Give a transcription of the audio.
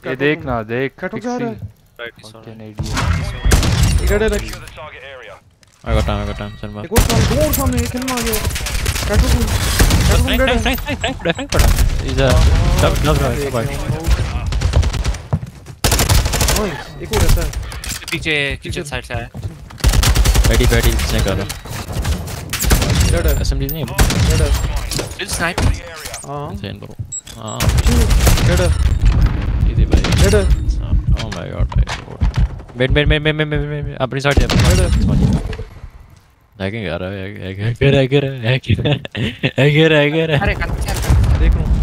ये देख ना देख कटो जा रहा है कैनेडियन इधर है I got time send back एक और सामने एक खेलना आ गया कटो Frank पड़ा is a double right nice एक और रहता है पीछे किचन साइड से है ready स्नैक कर रहा डेड है SMG नहीं डेड है Still sniping हां insane bro डेड है easy भाई डेड है oh my god mid अपनी साइड है हैकिंग कर रहा है अरे देख रहा हूं